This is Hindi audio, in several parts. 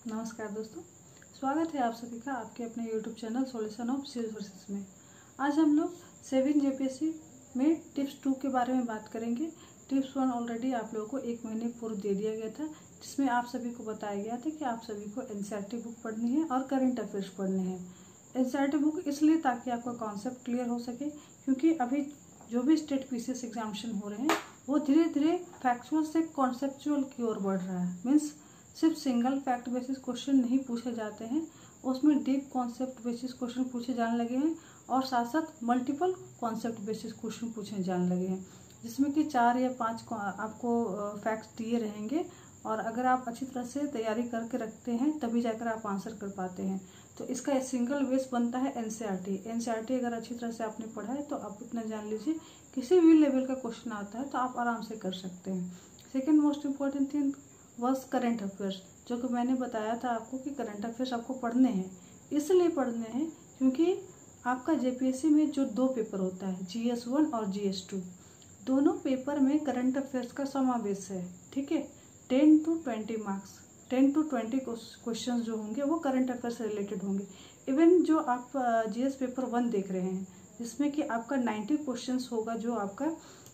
नमस्कार दोस्तों, स्वागत है आप सभी का आपके अपने YouTube channel solution of civil services में। आज हम लोग सेविंग जेपीएससी में टिप्स 2 के बारे में बात करेंगे। टिप्स 1 ऑलरेडी आप लोगों को 1 महीने पूर्व दे दिया गया था, जिसमें आप सभी को बताया गया था कि आप सभी को एनसीईआरटी बुक पढ़नी है और करंट अफेयर्स पढ़ने हैं। एनसीईआरटी बुक इसलिए ताकि आपका कॉन्सेप्ट क्लियर हो सके, क्योंकि अभी जो भी स्टेट पीसीएस एग्जामिनेशन हो रहे हैं वो धीरे धीरे फैक्चुअल से कॉन्सेप्चुअल की ओर बढ़ रहा है। मीन्स सिर्फ सिंगल फैक्ट बेसिस क्वेश्चन नहीं पूछे जाते हैं, उसमें डीप कॉन्सेप्ट बेसिस क्वेश्चन पूछे जाने लगे हैं और साथ साथ मल्टीपल कॉन्सेप्ट बेसिस क्वेश्चन पूछे जाने लगे हैं, जिसमें कि 4 या 5 आपको फैक्ट्स दिए रहेंगे और अगर आप अच्छी तरह से तैयारी करके रखते हैं तभी जाकर आप आंसर कर पाते हैं। तो इसका सिंगल बेस बनता है एनसीईआरटी। एनसीईआरटी अगर अच्छी तरह से आपने पढ़ा है तो आप इतना जान लीजिए किसी भी लेवल का क्वेश्चन आता है तो आप आराम से कर सकते हैं। Second most important thing was current affairs, जो कि मैंने बताया था आपको कि करंट अफेयर्स आपको पढ़ने हैं। इसलिए पढ़ने हैं क्योंकि आपका जेपीएससी में जो 2 पेपर होता है, GS1 और GS2, दोनों पेपर में करंट अफेयर्स का समावेश है। ठीक है, 10 to 20 मार्क्स, 10 to 20 क्वेश्चन जो होंगे वो करंट अफेयर्स से रिलेटेड होंगे। इवन जो आप GS पेपर 1 देख रहे हैं, जिसमें कि आपका 90 क्वेश्चन होगा, जो आपका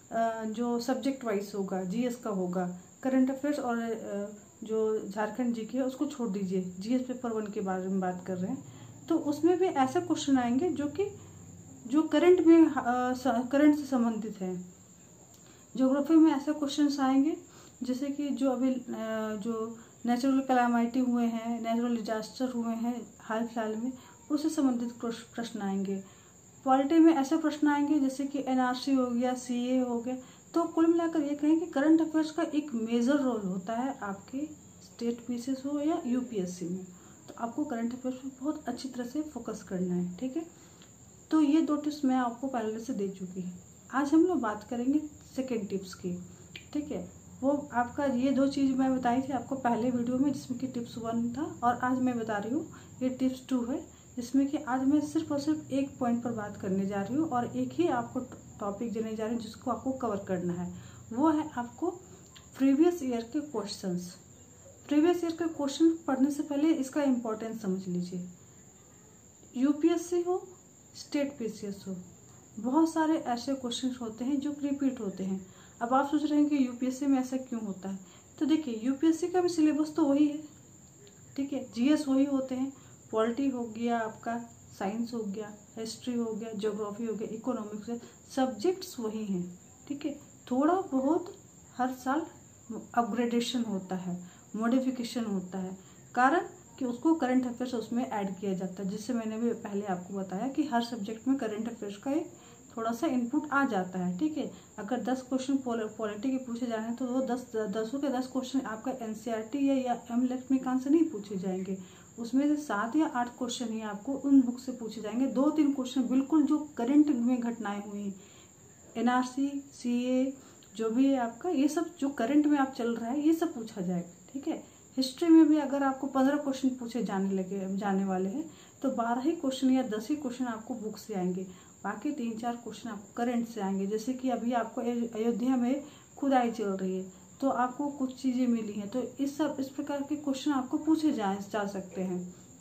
जो सब्जेक्ट वाइज होगा, जीएस का होगा। करंट अफेयर्स और जो झारखंड जी की है उसको छोड़ दीजिए, जीएस पेपर 1 के बारे में बात कर रहे हैं। तो उसमें भी ऐसे क्वेश्चन आएंगे जो करंट में करंट से संबंधित है। ज्योग्राफी में ऐसे क्वेश्चंस आएंगे जैसे कि जो अभी जो नेचुरल कैलामिटी हुए हैं, नेचुरल डिजास्टर हुए हैं हाल फिलहाल में, उससे संबंधित प्रश्न आएंगे। पॉलिटी में ऐसे प्रश्न आएंगे जैसे कि एनआरसी हो गया, सीए हो गया। तो कुल मिलाकर ये कहें कि करंट अफेयर्स का एक मेजर रोल होता है आपके स्टेट पीसीएस हो या यूपीएससी में। तो आपको करंट अफेयर्स पर बहुत अच्छी तरह से फोकस करना है। ठीक है, तो ये 2 टिप्स मैं आपको पहले से दे चुकी हूँ। आज हम लोग बात करेंगे सेकेंड टिप्स की। ठीक है, वो आपका ये 2 चीज़ मैं बताई थी आपको पहले वीडियो में, जिसमें कि टिप्स 1 था, और आज मैं बता रही हूँ ये टिप्स 2 है, जिसमें कि आज मैं सिर्फ और सिर्फ एक पॉइंट पर बात करने जा रही हूँ और एक ही आपको टॉपिक देने जा रही हूँ जिसको आपको कवर करना है। वो है आपको प्रीवियस ईयर के क्वेश्चंस। प्रीवियस ईयर के क्वेश्चन पढ़ने से पहले इसका इम्पोर्टेंस समझ लीजिए। यूपीएससी हो, स्टेट पीसीएस हो, बहुत सारे ऐसे क्वेश्चन होते हैं जो रिपीट होते हैं। अब आप सोच रहे हैं कि यूपीएससी में ऐसा क्यों होता है, तो देखिए यूपीएससी का भी सिलेबस तो वही है। ठीक है, जीएस वही होते हैं, पॉलिटी हो गया, आपका साइंस हो गया, हिस्ट्री हो गया, ज्योग्राफी हो गया, इकोनॉमिक्स है, सब्जेक्ट्स वही हैं। ठीक है, थोड़ा बहुत हर साल अपग्रेडेशन होता है, मॉडिफिकेशन होता है, कारण कि उसको करंट अफेयर्स उसमें ऐड किया जाता है, जिससे मैंने भी पहले आपको बताया कि हर सब्जेक्ट में करंट अफेयर्स का एक थोड़ा सा इनपुट आ जाता है। ठीक है, अगर 10 क्वेश्चन पॉलिटी के पूछे जाने हैं तो वो 10 के 10 क्वेश्चन आपका एनसीईआरटी या एमलेक्स से नहीं पूछे जाएंगे। उसमें से 7 या 8 क्वेश्चन ही आपको उन बुक से पूछे जाएंगे। 2-3 क्वेश्चन बिल्कुल जो करंट में घटनाएं हुई, एनआरसी, सीए, जो भी है आपका, ये सब जो करंट में आप चल रहा है ये सब पूछा जाएगा। ठीक है, हिस्ट्री में भी अगर आपको 15 क्वेश्चन पूछे जाने वाले हैं तो 12 ही क्वेश्चन या 10 ही क्वेश्चन आपको बुक से आएंगे, बाकी 3-4 क्वेश्चन आपको करंट से आएंगे। जैसे कि अभी आपको अयोध्या में खुदाई चल रही है तो आपको कुछ चीज़ें मिली हैं, तो इस प्रकार के क्वेश्चन आपको पूछे जा सकते हैं।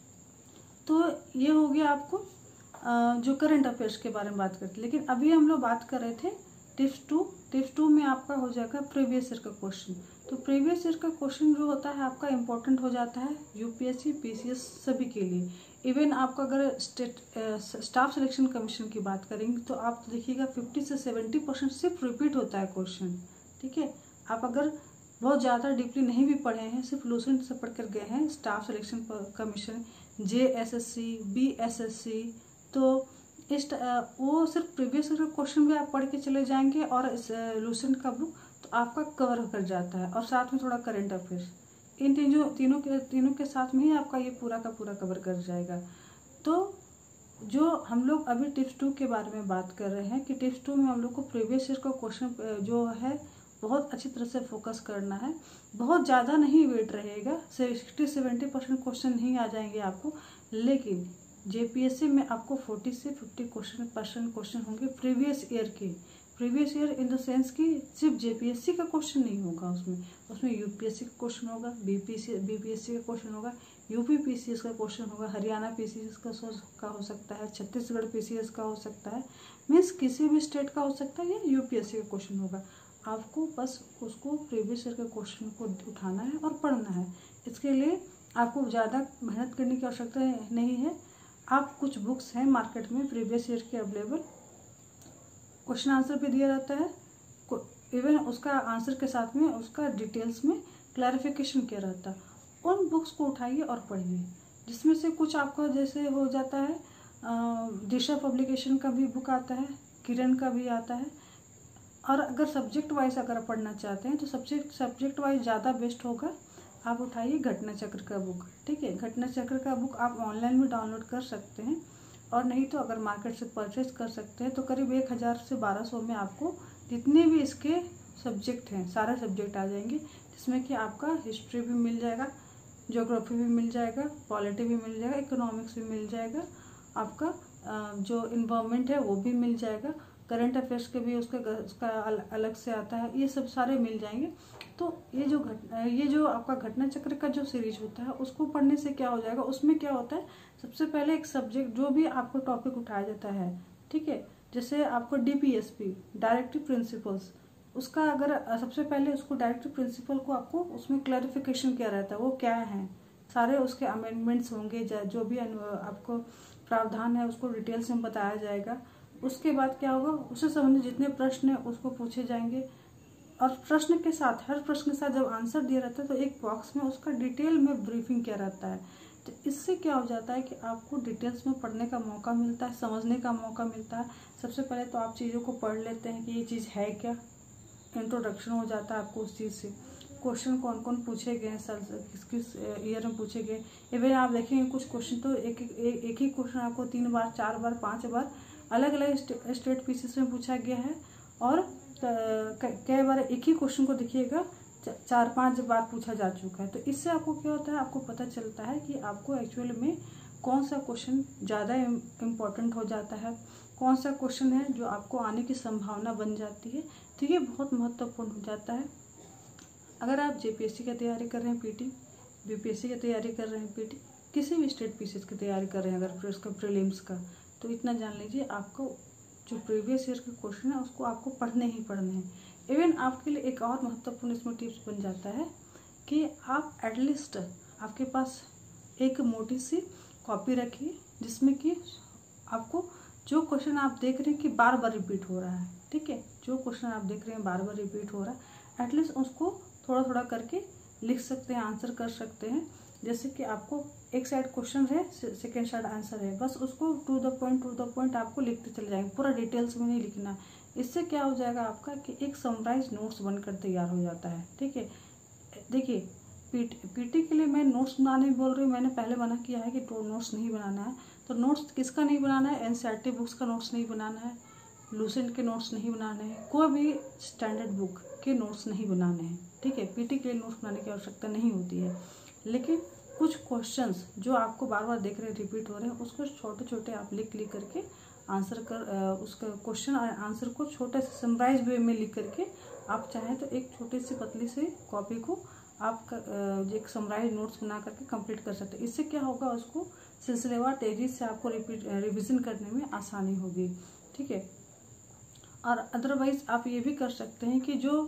तो ये हो गया आपको जो करंट अफेयर्स के बारे में बात करते। लेकिन अभी हम लोग बात कर रहे थे टिप्स 2। टिप्स 2 में आपका हो जाएगा प्रीवियस ईयर का क्वेश्चन। तो प्रीवियस ईयर का क्वेश्चन जो होता है आपका इम्पोर्टेंट हो जाता है यूपीएससी, पीसीएस सभी के लिए। इवन आपका अगर स्टाफ सिलेक्शन कमीशन की बात करेंगे तो आप देखिएगा 50 से 70% सिर्फ रिपीट होता है क्वेश्चन। ठीक है, आप अगर बहुत ज़्यादा डीपली नहीं भी पढ़े हैं, सिर्फ लूसेंट से पढ़ कर गए हैं staff selection commission, JSSC, BSSC, तो वो सिर्फ प्रीवियस ईयर का क्वेश्चन भी आप पढ़ के चले जाएंगे और लूसेंट का बुक तो आपका कवर कर जाता है, और साथ में थोड़ा करंट अफेयर्स, इन तीनों के साथ में ही आपका ये पूरा का पूरा कवर कर जाएगा। तो जो हम लोग अभी टिप्स 2 के बारे में बात कर रहे हैं कि टिप्स 2 में हम लोग को प्रीवियस ईयर का क्वेश्चन जो है बहुत अच्छी तरह से फोकस करना है। बहुत ज़्यादा नहीं वेट रहेगा, 60-70% क्वेश्चन नहीं आ जाएंगे आपको, लेकिन जेपीएससी में आपको 40 से 50% क्वेश्चन होंगे प्रीवियस ईयर के। Previous year in the sense कि सिर्फ जेपीएससी का क्वेश्चन नहीं होगा, उसमें यूपीएससी का क्वेश्चन होगा, बीपीएससी का क्वेश्चन होगा, यूपी पीसीएस का क्वेश्चन होगा, हरियाणा पीसीएस का हो सकता है, छत्तीसगढ़ पीसीएस का हो सकता है, मीन्स किसी भी स्टेट का हो सकता है, या यूपीएससी का क्वेश्चन होगा। आपको बस उसको प्रीवियस ईयर के क्वेश्चन को उठाना है और पढ़ना है। इसके लिए आपको ज़्यादा मेहनत करने की आवश्यकता नहीं है। आप कुछ बुक्स हैं मार्केट में प्रीवियस ईयर के अवेलेबल, क्वेश्चन आंसर भी दिया रहता है, इवन उसका आंसर के साथ में उसका डिटेल्स में क्लैरिफिकेशन किया रहता है। उन बुक्स को उठाइए और पढ़िए, जिसमें से कुछ आपका जैसे हो जाता है, दिशा पब्लिकेशन का भी बुक आता है, किरण का भी आता है। और अगर सब्जेक्ट वाइज अगर पढ़ना चाहते हैं तो सब्जेक्ट वाइज ज़्यादा बेस्ट होगा, आप उठाइए घटना चक्र का बुक। ठीक है, घटना चक्र का बुक आप ऑनलाइन भी डाउनलोड कर सकते हैं, और नहीं तो अगर मार्केट से परचेज कर सकते हैं तो करीब 1000 से 1200 में आपको जितने भी इसके सब्जेक्ट हैं सारे सब्जेक्ट आ जाएंगे, जिसमें कि आपका हिस्ट्री भी मिल जाएगा, ज्योग्राफी भी मिल जाएगा, पॉलिटी भी मिल जाएगा, इकोनॉमिक्स भी मिल जाएगा, आपका जो इन्वायरमेंट है वो भी मिल जाएगा, करंट अफेयर्स के भी उसका अलग से आता है, ये सब सारे मिल जाएंगे। तो ये जो आपका घटना चक्र का जो सीरीज होता है उसको पढ़ने से क्या हो जाएगा, उसमें क्या होता है, सबसे पहले एक सब्जेक्ट जो भी आपको टॉपिक उठाया जाता है, ठीक है, जैसे आपको डीपीएसपी डायरेक्टिव प्रिंसिपल्स, उसका अगर सबसे पहले उसको डायरेक्टिव प्रिंसिपल को आपको उसमें क्लैरिफिकेशन किया रहता है, वो क्या है, सारे उसके अमेंडमेंट्स होंगे, जो भी आपको प्रावधान है उसको डिटेल्स में बताया जाएगा। उसके बाद क्या होगा, उससे संबंधित जितने प्रश्न हैं उसको पूछे जाएंगे, और प्रश्न के साथ हर प्रश्न के साथ जब आंसर दिया रहता है तो एक बॉक्स में उसका डिटेल में ब्रीफिंग किया रहता है। तो इससे क्या हो जाता है कि आपको डिटेल्स में पढ़ने का मौका मिलता है, समझने का मौका मिलता है। सबसे पहले तो आप चीज़ों को पढ़ लेते हैं कि ये चीज़ है क्या, इंट्रोडक्शन हो जाता है आपको उस चीज़ से, क्वेश्चन कौन कौन पूछे गए हैं, किस किस ईयर में पूछे गए। इवन आप देखेंगे कुछ क्वेश्चन तो एक ही क्वेश्चन आपको 3 बार 4 बार 5 बार अलग अलग स्टेट पीसीएस में पूछा गया है, और कई बार एक ही क्वेश्चन को देखिएगा 4-5 बार पूछा जा चुका है। तो इससे आपको क्या होता है, आपको पता चलता है कि आपको एक्चुअल में कौन सा क्वेश्चन ज़्यादा इम्पोर्टेंट हो जाता है, कौन सा क्वेश्चन है जो आपको आने की संभावना बन जाती है। तो ये बहुत महत्वपूर्ण हो जाता है। अगर आप जेपीएससी की तैयारी कर रहे हैं, पीटी, बीपीएससी की तैयारी कर रहे हैं, पीटी, किसी भी स्टेट पीसीएस की तैयारी कर रहे हैं अगर उसका प्रीलिम्स का, तो इतना जान लीजिए आपको जो प्रीवियस ईयर के क्वेश्चन है उसको आपको पढ़ने ही पढ़ने हैं। इवन आपके लिए एक और महत्वपूर्ण इसमें टिप्स बन जाता है कि आप एटलीस्ट आपके पास एक मोटी सी कॉपी रखिए, जिसमें कि आपको जो क्वेश्चन आप देख रहे हैं कि बार बार रिपीट हो रहा है, ठीक है, जो क्वेश्चन आप देख रहे हैं बार बार रिपीट हो रहा है, एटलीस्ट उसको थोड़ा थोड़ा करके लिख सकते हैं, आंसर कर सकते हैं। जैसे कि आपको एक साइड क्वेश्चन है, सेकेंड साइड आंसर है, बस उसको टू द पॉइंट आपको लिखते चले जाएंगे, पूरा डिटेल्स में नहीं लिखना। इससे क्या हो जाएगा आपका कि एक समराइज नोट्स बनकर तैयार हो जाता है। ठीक है, देखिए पीटी के लिए मैं नोट्स बनाने बोल रही हूँ, मैंने पहले मना किया है कि नोट्स नहीं बनाना है। तो नोट्स किसका नहीं बनाना है, एनसीईआरटी बुक्स का नोट्स नहीं बनाना है, लूसेंट के नोट्स नहीं बनाने हैं, कोई भी स्टैंडर्ड बुक के नोट्स नहीं बनाने हैं। ठीक है, पीटी के लिए नोट्स बनाने की आवश्यकता नहीं होती है, लेकिन कुछ क्वेश्चंस जो आपको बार बार देख रहे हैं रिपीट हो रहे हैं, उसको छोटे छोटे आप लिख करके आंसर उसका क्वेश्चन आंसर को छोटे से समराइज वे में लिख करके आप चाहें तो एक छोटी सी पतली सी कॉपी को आप एक समराइज नोट्स बना करके कंप्लीट कर सकते हैं। इससे क्या होगा, उसको सिलसिलेवार तेजी से आपको रिविजन करने में आसानी होगी। ठीक है, और अदरवाइज आप ये भी कर सकते हैं कि जो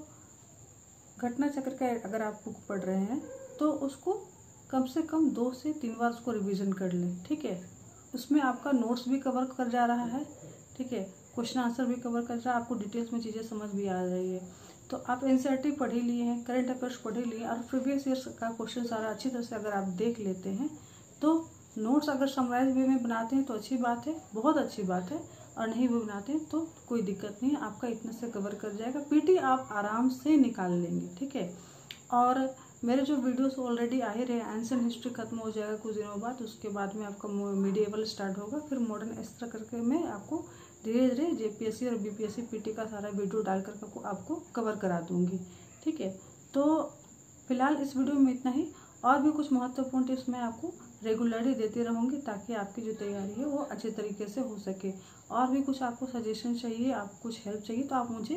घटना चक्र का अगर आप बुक पढ़ रहे हैं तो उसको कम से कम 2 से 3 बार उसको रिवीजन कर लें। ठीक है, उसमें आपका नोट्स भी कवर कर जा रहा है, ठीक है, क्वेश्चन आंसर भी कवर कर रहा है, आपको डिटेल्स में चीज़ें समझ भी आ रही है। तो आप एनसीईआरटी पढ़ ही लिए हैं, करंट अफेयर्स पढ़ ही लिए, और प्रीवियस ईयर का क्वेश्चन सारा अच्छी तरह से अगर आप देख लेते हैं तो नोट्स अगर समराइज वे में बनाते हैं तो अच्छी बात है, बहुत अच्छी बात है, और नहीं भी बनाते हैं तो कोई दिक्कत नहीं है, आपका इतना से कवर कर जाएगा। पीटी आप आराम से निकाल लेंगे। ठीक है, और मेरे जो वीडियोस ऑलरेडी आ ही रहे हैं, एंशिएंट हिस्ट्री खत्म हो जाएगा कुछ दिनों बाद, उसके बाद में आपका मिडिएवल स्टार्ट होगा, फिर मॉडर्न, इस तरह करके मैं आपको धीरे धीरे जेपीएससी और बीपीएससी पीटी का सारा वीडियो डाल करके आपको कवर करा दूंगी। ठीक है, तो फिलहाल इस वीडियो में इतना ही, और भी कुछ महत्वपूर्ण टिप्स मैं आपको रेगुलरली देती रहूँगी ताकि आपकी जो तैयारी है वो अच्छे तरीके से हो सके। और भी कुछ आपको सजेशन चाहिए, आप कुछ हेल्प चाहिए तो आप मुझे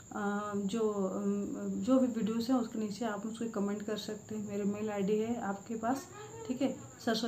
जो भी वीडियोस हैं उसके नीचे आप मुझको कमेंट कर सकते हैं। मेरे मेल आईडी है आपके पास, ठीक है,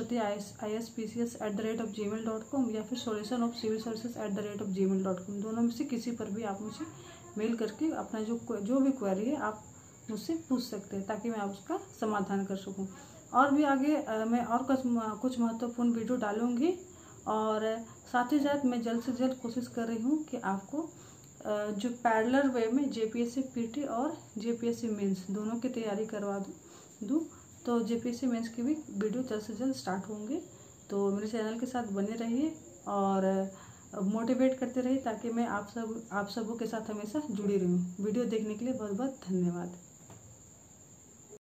saraswati.ispcs@gmail.com या फिर solutionofcivilservices@gmail.com, दोनों में से किसी पर भी आप मुझे मेल करके अपना जो भी क्वेरी है आप मुझसे पूछ सकते हैं ताकि मैं आप उसका समाधान कर सकूं। और भी आगे मैं और कुछ महत्वपूर्ण वीडियो डालूंगी और साथ ही साथ मैं जल्द से जल्द कोशिश कर रही हूँ कि आपको जो पैरेलल वे में जेपीएससी पीटी और जेपीएससी मेंस दोनों की तैयारी करवा दूँ। तो जेपीएससी मेंस की भी वीडियो जल्द से जल्द स्टार्ट होंगे। तो मेरे चैनल के साथ बने रहिए और मोटिवेट करते रहिए ताकि मैं आप सबों के साथ हमेशा जुड़ी रहूँ। वीडियो देखने के लिए बहुत बहुत धन्यवाद।